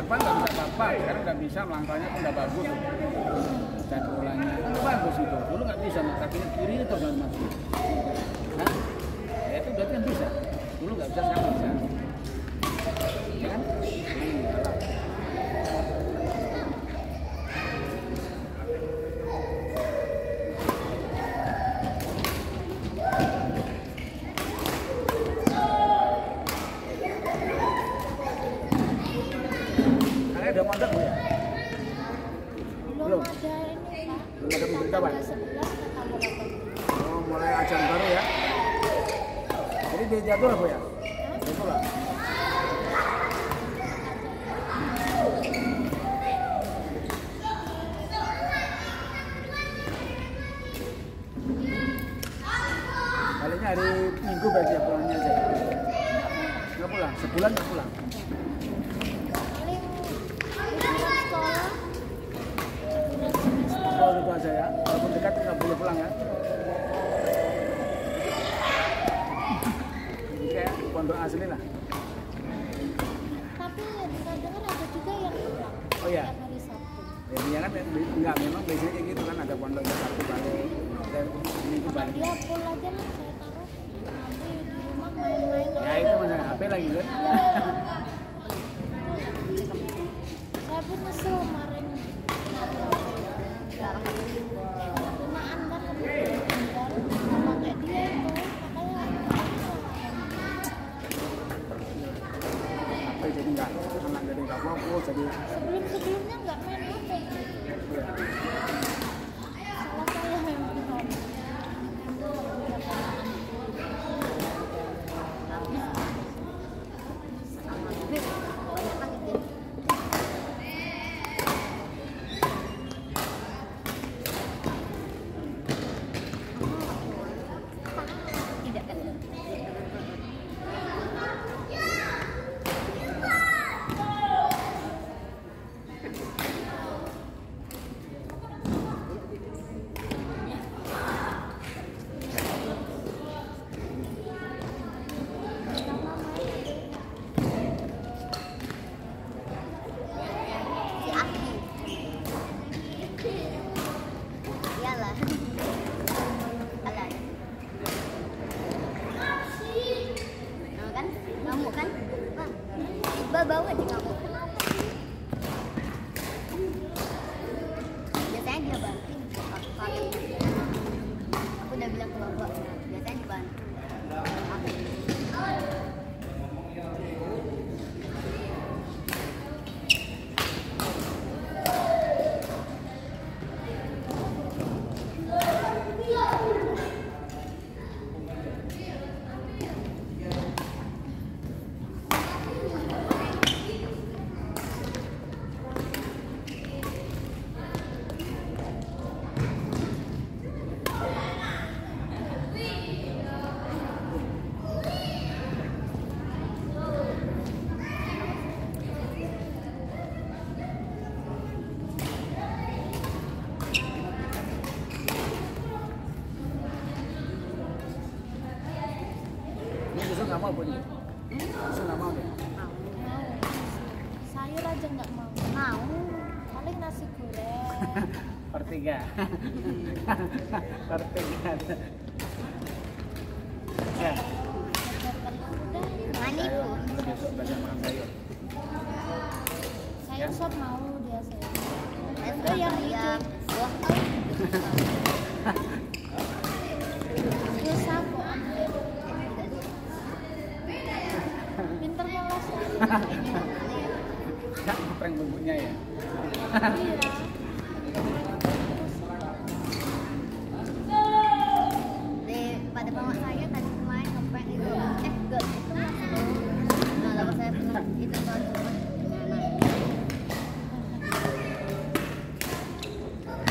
depan nggak bisa apa-apa, sekarang udah bisa, melangkahnya pun udah bagus. Jadwalannya bagus itu. Dulu nggak bisa, kakinya kiri itu jangan maju. Nah, ya itu berarti yang bisa. Dulu nggak bisa, sekarang bisa. Ya kan? Ada mondok Bu ya? Belum ada ini Pak. Belum ada pemberitahuan? Tanggal 11 ke kabupaten. Oh, mulai ajaran baru ya? Jadi dia jadwal Bu ya? Jadwal. Kalinya hari Minggu berarti ya pulangnya aja? Nggak pulang? Sebulan nggak pulang? Oh, itu aja ya. Walaupun dekat nggak boleh pulang ya. Jadi kayak pondok asli lah. Tapi ya dengar-dengar ada juga yang pulang. Oh iya. Tiap hari Sabtu. Ya, dia kan enggak, memang biasanya kayak gitu kan, ada pondok Sabtu balik dan Minggu Kalau balik. dia full aja lah saya taruh. Nanti di rumah main-main. Ya itu masalah HP lagi kan. Saya pun nyesel kemarin. Gunaan kan pakai dia itu HP jadi enggak, anak jadi enggak fokus, jadi sebelumnya nggak main HP. Salah saya memang. Bau aja ngamuk. Biasanya dia banting. Aku udah bilang ke bapak, biasanya dibantu. nggak mau Bu nih? Besok nggak mau deh? Sayur aja nggak mau. Mau. Paling nasi goreng. Pertiga. Pertiga. Ya. Mani Bu. Besok belajar makan sayur. Sayur sop mau dia sayur. Itu yang hijau. Wah. Dosa kok. Pinter ngeles. Ya, prank bumbunya ya. Iya. Pada bawa saya tadi kemarin ngeprank itu. Enggak itu masuk. Nah, lalu saya bilang itu kan cuma gimana?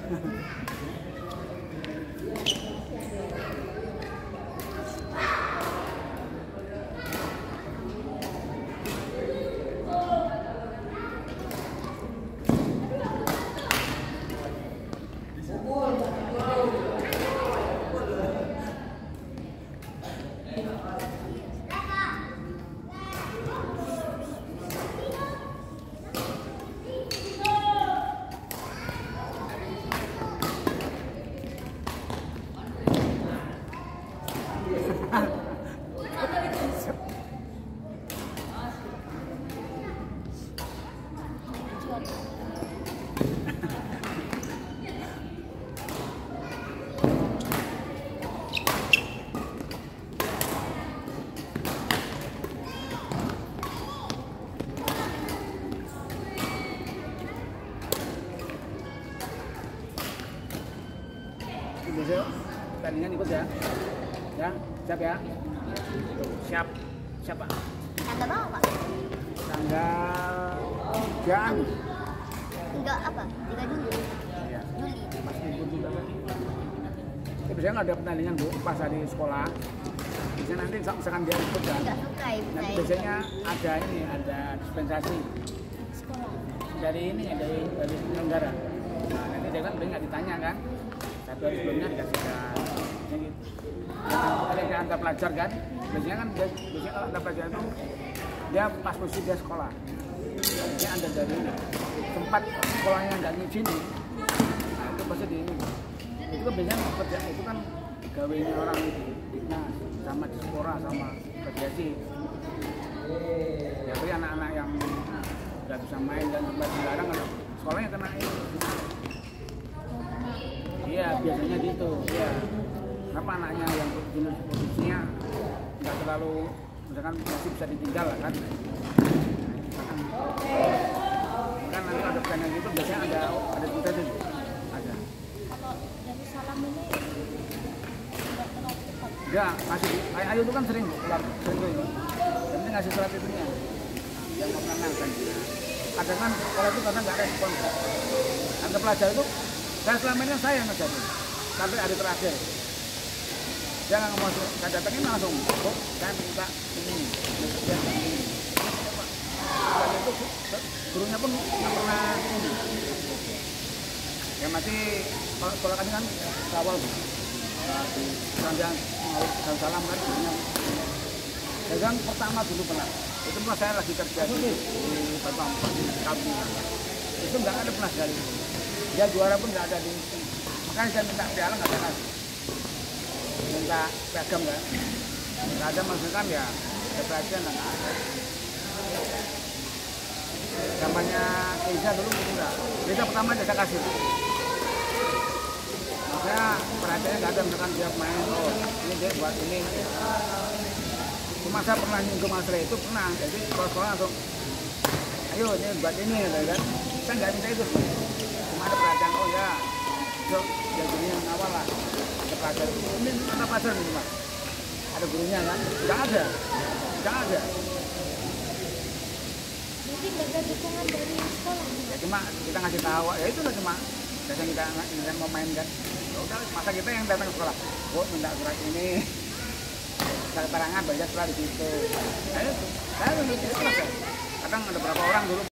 Besok pertandingan ikut ya. Ya, siap ya. Siap. Siapa? Tanggal berapa, Pak? Tanggal 3 Enggak apa? 3 Juli. ya. Juli. Pas libur juga kan. Biasanya nggak ada pertandingan Bu, pas hari sekolah. Biasanya nanti misalkan dia ikut kan. Enggak suka ibu Nanti saya. biasanya ada ini, ada dispensasi Sekolah. dari ini ya, dari penyelenggara. Nah, nanti dia kan nggak ditanya kan. 1 hari sebelumnya dikasihkan. Biasanya gitu. Ada yang antar pelajar kan. Biasanya kan biasanya kalau antar pelajar itu dia pas posisi dia sekolah. Biasanya ada dari tempat sekolahnya nggak ngizinin. Nah, itu pasti di ini. Itu kan biasanya kerja itu kan gawe orang itu. Nah, sama dispora sama federasi. Ya, tapi anak-anak yang nggak bisa main dan tempat dilarang kalau sekolahnya kena ini. Iya, biasanya gitu. Iya. Kenapa anaknya yang jenis posisinya nggak terlalu, misalkan masih bisa ditinggal lah kan? Kan nanti ada pertandingan gitu, biasanya ada kita tuh, ada. Kalau dari salam ini tidak terlalu cepat. Ya, masih. Kayak Ayu itu kan sering keluar, sering tuh. Yang penting ngasih surat itunya, yang mau menang kan. Kadang kan kalau itu karena nggak respon. Antar pelajar itu, saya selama ini saya yang ngejarin sampai hari terakhir. Dia nggak mau, saya datangin langsung, oh, saya minta ini, dia ini. Dan itu gurunya pun nggak pernah ini. Ya masih kalau sekolah kan awal di kerajaan mau salam kan gurunya. Ya kan pertama dulu pernah. Itu pas saya lagi kerja di Batam di Kabupaten. Itu nggak ada pernah dari. Dia juara pun nggak ada di. Makanya saya minta piala nggak ada kasih. Minta piagam kan. Nggak ada masukan ya. Ada perhatian nggak ada. Zamannya Keisha dulu enggak. Keisha pertama aja saya kasih. Makanya perhatiannya nggak ada, misalkan dia main, oh ini dia buat ini. Cuma saya pernah nyinggung masalah itu, pernah. Jadi kalau sekolah langsung, ayo ini buat ini, kan. Saya nggak minta itu. Cuma ada perhatian, oh ya, yuk, jadi yang awal lah. Ada pelajar, ini ada pelajar nih Mas. Ada gurunya kan? Nggak ada. Nggak ada. Mungkin nggak ada dukungan dari sekolah. Ya cuma kita ngasih tahu, ya itu lah cuma biasanya kita mau main kan. Ya udah, masa kita yang datang ke sekolah, oh minta surat ini, keterangan baca surat di situ. Nah itu, saya menurut itu kadang ada berapa orang dulu.